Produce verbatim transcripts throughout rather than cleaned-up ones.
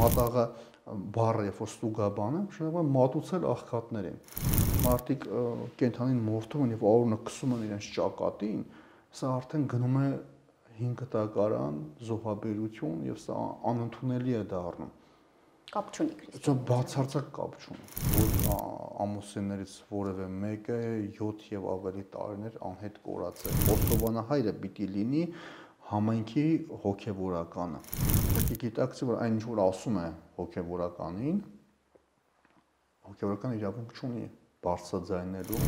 մատաղը բառը երբ որ ստուգա բան է, շնորհիվ մատուցել աղքատներին։ Մարդիկ կենթանին մորթում են եւ արունը քսում են իրենց ճակատին, սա արդեն գնում է հինգ տակարան, զոհաբերություն եւ սա անընդունելի է դառնում։ Կապ չունի Քրիստոսի։ Դա բացարձակ կապ չունի, որ ամուսիններից որևէ մեկը յոթ եւ ավելի տարիներ անհետ կորացել։ Խոստովանահայրը պիտի լինի համայնքի հոգեվորականը։ Եկեք գիտակցի, որ այն ինչ որ ասում է հոգեվորականին, հոգեվորական իրավունք չունի բարձրաձայնելու։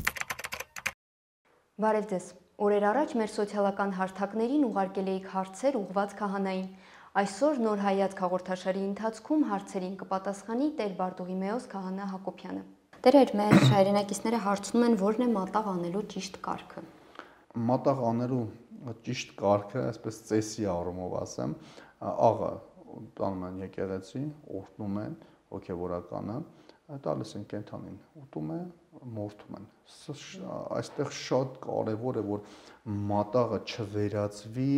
Բարև ձեզ։ Օրեր առաջ մեր սոցիալական հարթակներին ուղարկել էիք հարցեր ուղղված քահանային։ Այսօր նոր հայացք հաղորդաշարի ընթացքում հարցերին կպատասխանի Տեր Բարդուղիմեոս քահանա Հակոբյանը։ Տերեր, մեր հայրենակիցները հարցնում են, որն է մատաղ անելու ճիշտ կարգը։ Մատաղ անելու ճիշտ կարգը, այսպես ծեսի առումով ասեմ, աղը տանում են եկեղեցի, օրհնում են հոգևորականը, տալիս են կենթանին, ուտում է, մորթում են։ Այստեղ շատ կարևոր է, որ մատաղը չվերածվի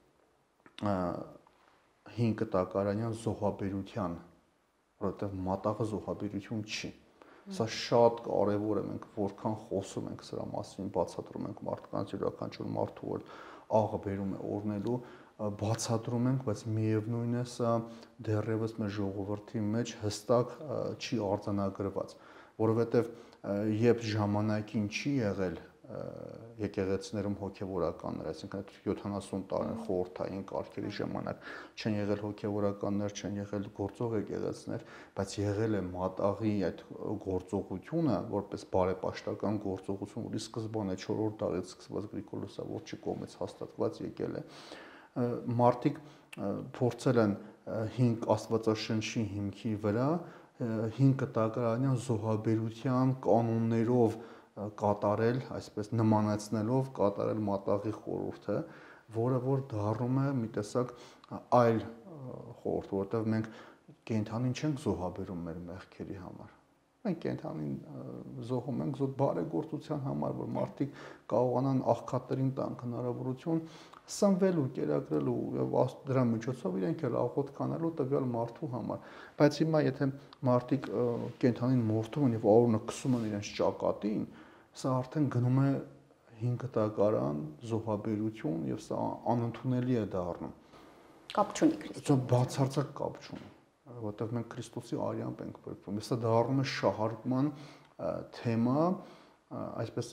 հինգ տակարանյան զոհաբերության, որովհետև մատաղը զոհաբերություն չի։ Սա շատ կարևոր է, մենք որքան խոսում ենք սրա մասին, բացատրում ենք մարդկանց, յուրաքանչյուր մարդու որ աղը բերում է օրնելու, բացատրում ենք, բայց միևնույն է սա դեռևս մեր ժողովրդի մեջ հստակ չի արձանագրված, որովհետև երբ ժամանակին չի եղել եկեղեցիներում հոգևորականներ, այսինքն յոթանասուն տարին խորհրդային կարգերի ժամանակ չեն եղել հոգևորականներ, չեն եղել գործող եկեղեցիներ, բայց եղել է մատաղի այդ գործողությունը, որպես բարեպաշտական գործողություն, որի սկզբանը չորրորդ դարից սկսված Գրիգորոսավորչի կողմից հաստատված եկել է։ Մարդիկ փորձել են հինգ աստվածաշնչի հիմքի վրա հինգ տակարանյան զոհաբերության կանոններով կատարել, այսպես նմանացնելով կատարել մատաղի խորհուրդը, որը որ դառնում է մի տեսակ այլ խորհուրդ, որովհետև մենք կենթանին չենք զոհաբերում մեր մեղքերի համար։ Մենք կենթանին զոհում ենք զոհ բարեգործության համար, որ մարդիկ կարողանան աղքատներին տան հնարավորություն սնվելու, կերակրելու եւ դրա միջոցով իրենք էլ աղոթք անելու տվյալ մարդու համար։ Բայց հիմա եթե մարդիկ կենթանին մորթում են եւ արունը քսում են իրենց ճակատին, սա արդեն գնում է հինգ տակարան, զոհաբերություն եւ սա անընդունելի է դառնում։ Կապ չունի Քրիստոսի։ Դա բացարձակ կապ չունի, որովհետեւ մենք Քրիստոսի արյամբ ենք բրբում։ Սա դառնում է շահարկման թեմա, այսպես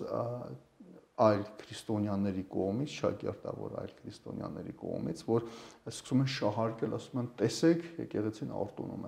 այլ քրիստոնյաների կողմից, շագերտավոր այլ քրիստոնյաների կողմից, որ սկսում են շահարկել, ասում են, տեսեք, եկեղեցին արտոնում է։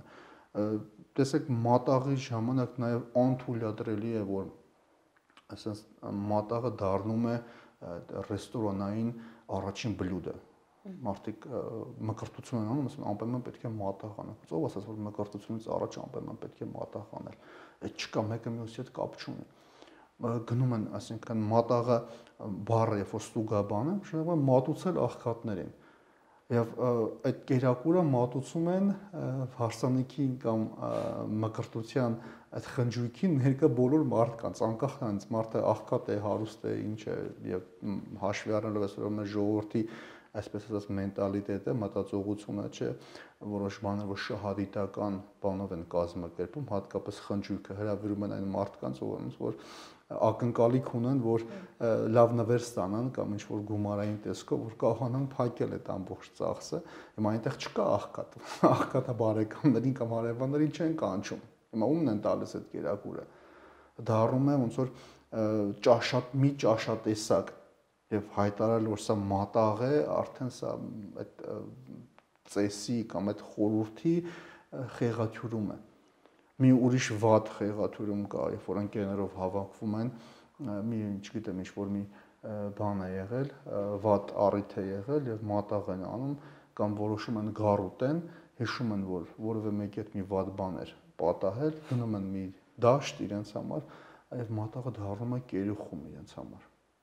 Տեսեք, մատաղի ժամանակ նաեւ անթույլատրելի է, որ ասես մատաղը դառնում է ռեստորանային առաջին բլյուդը։ Մարդիկ մկրտություն են անում, ասում անպայման պետք է մատաղ անել։ Ո՞վ ասաց, որ մկրտությունից առաջ անպայման պետք է մատաղ անել։ Այդ չկա, մեկը մյուսի հետ կապ չունի։ Գնում են, այսինքն մատաղը բառը երբ որ ստուգա բան է, շնորհիվ մատուցել աղքատներին։ Եվ այդ կերակուրը մատուցում են հարսանիքի կամ մկրտության այդ խնջույքին ներկա բոլոր մարդկանց, անկախ նրանից մարդը աղքատ է, հարուստ է, ինչ է, եւ հաշվի առնելով այսօր մեր ժողովրդի այսպես ասած մենտալիտետը, մտածողությունը, չէ, որոշ բաներ որ շահադիտական բանով են կազմակերպում, հատկապես խնջույքը հրավիրում են այն մարդկանց, ոնց որ ակնկալիք ունեն, որ լավ նվեր ստանան կամ ինչ որ գումարային տեսքով, որ կարողանան փակել այդ ամբողջ ծախսը։ Հիմա այնտեղ չկա աղքատ, աղքատը բարեկամներին կամ հարևաններին չեն կանչում։ Հիմա ումն են տալիս այդ կերակուրը։ Դառնում է ոնց որ ճաշատ մի ճաշատեսակ եւ հայտարարել որ սա մատաղ է, արդեն սա այդ ծեսի կամ այդ խորհրդի խեղաթյուրում է։ Մի ուրիշ վատ խեղաթյուրում կա, երբ որ ընկերներով հավաքվում են, մի, չգիտեմ, ինչ որ մի բան է եղել, վատ առիթ է եղել եւ մատաղ են անում կամ որոշում են գառուտեն, հիշում են որ որևէ մեկի հետ մի վատ բան էր պատահել, գնում են մի դաշտ իրենց համար, եւ մատաղը դառնում է կերուխում իրենց համար։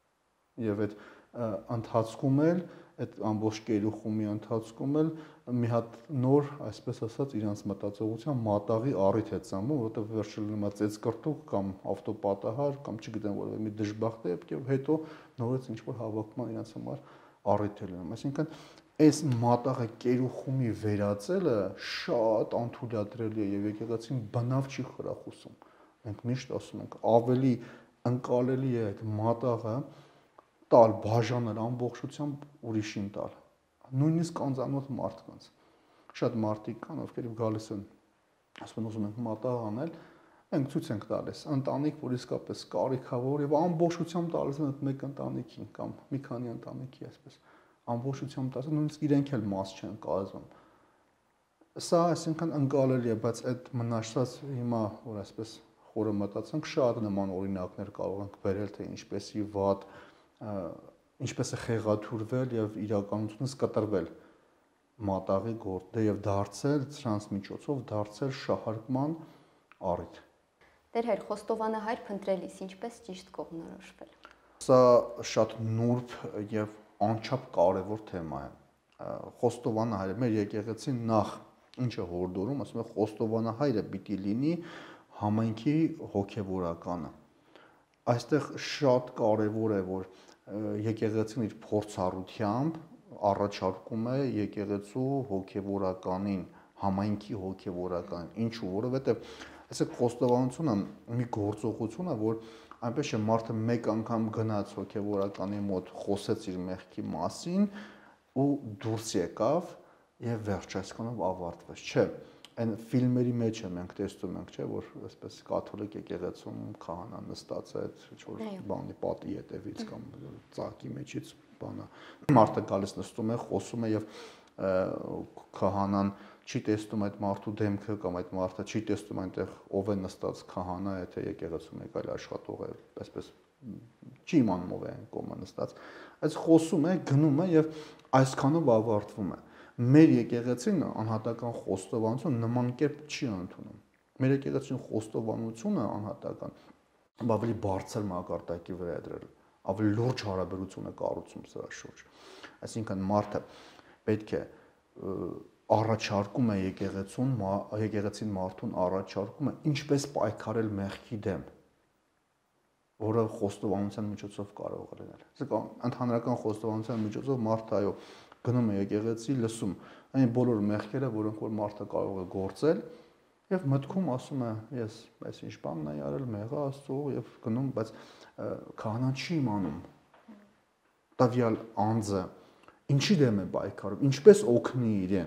Եվ այդ ընթացքում էլ այդ ամբողջ կերուխումի ընթացքում էլ մի հատ նոր, այսպես ասած, իրանց մտածողության մատաղի առիթ է ծնվում, որովհետև վերջը լինում է ծեծկրտուկ կամ ավտոպատահար կամ չգիտեմ որևէ մի դժբախտ դեպք եւ հետո նորից ինչ որ հավաքման իրանց համար առիթ է լինում։ Այսինքն այս մատաղը կերուխումի վերածելը շատ անթույլատրելի է եւ եկեղեցին բնավ չի խրախուսում։ Մենք միշտ ասում ենք, ավելի ընկալելի է այդ մատաղը տալ բաժանել ամբողջությամբ ուրիշին տալ։ Նույնիսկ անծանոթ մարդկանց։ Շատ մարդիկ կան, ովքեր գալիս են, ասում են ուզում ենք մատաղ անել, մենք ցույց ենք տալիս ընտանիք, որ իսկապես կարիքավոր եւ ամբողջությամբ տալիս են այդ մեկ ընտանիքին կամ մի քանի ընտանիքի այսպես ամբողջությամբ տալիս, նույնիսկ իրենք էլ մաս չեն կազմում։ Սա այսինքն ընկալելի է, բայց այդ մնացած հիմա որ այսպես խորը մտածենք, շատ նման օրինակներ կարող ենք բերել, թե ինչպեսի վատ, ինչպես է խեղաթյուրվել եւ իրականությունից կտրվել մատաղի գործը եւ դարձել սրանց միջոցով դարձել շահարկման առիթ։ Տեր Հայր, խոստովանահայր փնտրելիս ինչպես ճիշտ կողմնորոշվել։ Սա շատ նուրբ եւ անչափ կարևոր թեմա է։ Խոստովանահայրը մեր եկեղեցին նախ ինչը հորդորում, ասում է խոստովանահայրը պիտի լինի համայնքի հոգեվորականը։ Այստեղ շատ կարևոր է, որ եկեղեցին իր փորձառությամբ առաջարկում է եկեղեցու հոգեվորականին, համայնքի հոգեվորականին, ինչու, որովհետև այսեք խոստովանությունը մի գործողություն է, որ այնպես չէ մարդը մեկ անգամ գնաց հոգեվորականի մոտ, խոսեց իր մեղքի մասին ու դուրս եկավ եւ վերջ այսքանով ավարտվեց, չէ։ Այն ֆիլմերի մեջ է մենք տեսնում ենք, չէ, որ այսպես կաթոլիկ եկեղեցում քահանան նստած է, ինչ-որ բանի պատի հետևից կամ ծակի մեջից բանը։ Մարդը գալիս նստում է, խոսում է եւ քահանան չի տեսնում այդ մարդու դեմքը կամ այդ մարդը չի տեսնում այնտեղ ով է նստած քահանա, եթե եկեղեցում եք այլ աշխատող է, այսպես չի իմանում ով է այն կողմը նստած։ Այս խոսում է, գնում է եւ այսքանով ավարտվում է։ Մեր եկեղեցին անհատական խոստովանություն նման կերպ չի ընդունում։ Մեր եկեղեցին խոստովանությունը անհատական ավելի բարձր մակարդակի վրա է դրել, ավելի լուրջ հարաբերություն է կառուցում սրա շուրջ։ Այսինքն մարդը պետք է առաջարկում է եկեղեցուն, եկեղեցին մարդուն առաջարկում է ինչպես պայքարել մեղքի դեմ, որը խոստովանության միջոցով կարող է լինել։ Այսինքն ընդհանրական խոստովանության միջոցով մարդը այո գնում է եկեղեցի, լսում այն բոլոր մեղքերը, որոնք որ մարդը կարող է գործել, եւ մտքում ասում է, ես այս ինչ բանն եմ արել, մեղա Աստծո եւ գնում, բայց քահանան չի իմանում տվյալ անձը ինչի դեմ է պայքարում, ինչպես օգնի իրեն,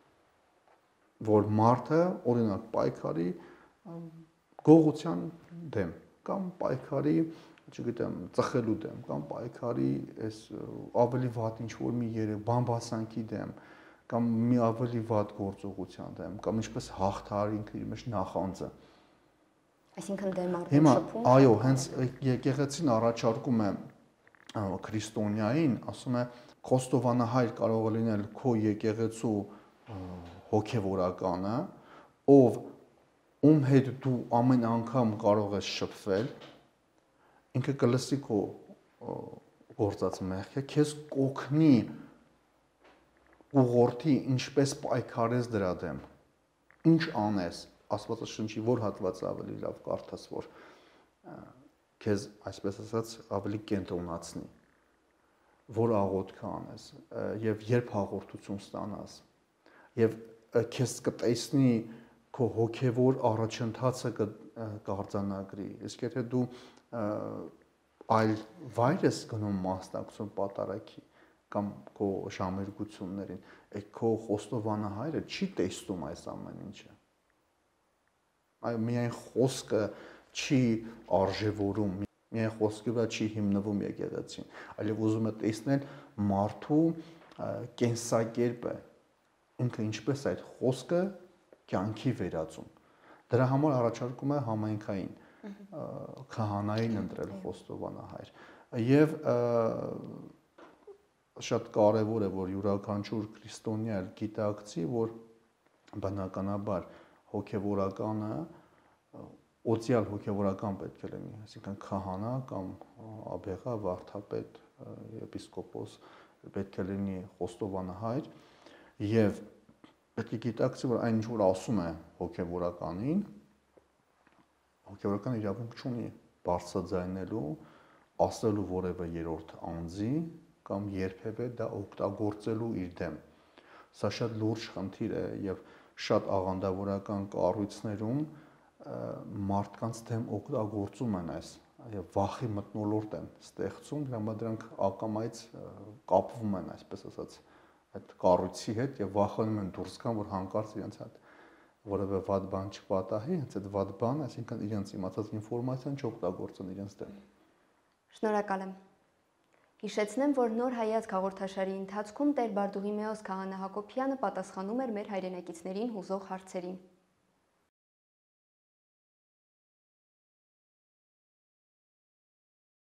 որ մարդը օրինակ պայքարի գողության դեմ կամ պայքարի, չգիտեմ, ծխելու դեմ կամ պայքարի այս ավելի վատ ինչ որ մի երեք բամբասանքի դեմ կամ մի ավելի վատ գործողության դեմ կամ ինչպես հաղթահարի ինքը իր մեջ նախանձը։ Այսինքն դեմ արդեն Հիմա շփում։ այո, հենց եկեղեցին առաջարկում է քրիստոնյային, ասում է խոստովանահայր կարող է լինել քո եկեղեցու հոգևորականը, ով ում հետ դու ամեն անգամ կարող ես շփվել, ինքը կլսի քո գործած մեղքը, քեզ կօգնի ուղղորդի ինչպես պայքարես դրա դեմ, ինչ անես, Աստվածաշնչի որ հատվածը ավելի լավ կարդաս, որ քեզ այսպես ասած ավելի կենտրոնացնի, որ աղոթք անես եւ երբ հաղորդություն ստանաս եւ քեզ կտեսնի քո հոգեվոր առաջընթացը կարձանագրի, իսկ եթե դու այլ վայր ես գնում մասնակցում պատարագի կամ քո ժամերգություններին, այդ քո խոստովանահայրը չի տեսնում այս ամեն ինչը։ Այո, միայն խոսքը չի արժևորում, միայն խոսքի վրա չի հիմնվում եկեղեցին, այլև ուզում է տեսնել մարդու կենսակերպը, ինքը ինչպես այդ խոսքը կյանքի վերածում։ Դրա համար առաջարկում է համայնքային քահանային ընտրել խոստովանահայր։ Եվ շատ կարևոր է, որ յուրաքանչյուր քրիստոնյա գիտակցի, որ բնականաբար հոգևորականը օծյալ հոգևորական պետք է լինի, այսինքն քահանա կամ աբեղա, վարդապետ, եպիսկոպոս պետք է լինի խոստովանահայր եւ պետք է գիտակցի, որ այն ինչ որ ասում է հոգևորականին, հոգևորական իրավունք չունի բարձրաձայնելու, ասելու որևէ երրորդ անձի կամ երբևէ դա օգտագործելու իր դեմ։ Սա շատ լուրջ խնդիր է եւ շատ աղանդավորական կառույցներում մարդկանց դեմ օգտագործում են այս եւ վախի մթնոլորտ են ստեղծում, դրա համար դրանք ակամայից կապվում են, այսպես ասած, այդ կառույցի հետ եւ վախենում են դուրս գան, որ հանկարծ իրենց հետ որևէ վատ բան չպատահի, հենց այդ վատ բան, այսինքն իրենց իմացած ինֆորմացիան չօգտագործեն իրենց դեմ։ Շնորհակալ եմ։ Հիշեցնեմ, որ Նոր հայացք հաղորդաշարի ընթացքում Տեր Բարդուղիմեոս Քահանա Հակոբյանը պատասխանում էր մեր հայրենակիցներին հուզող հարցերին։